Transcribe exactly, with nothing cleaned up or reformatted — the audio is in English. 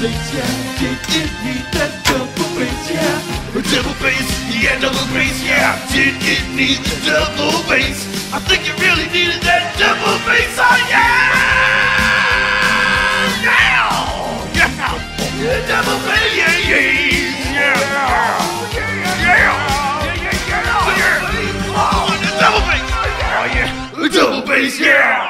bass, yeah. Did it need that double bass, yeah? Double bass, yeah, double bass, yeah. Did it need the double bass? I think it really needed that double bass, oh yeah! Yeah! Yeah! Double bass, yeah, yeah, yeah! Yeah! Yeah, yeah, yeah! Oh, the double bass! Oh yeah! Double bass, yeah!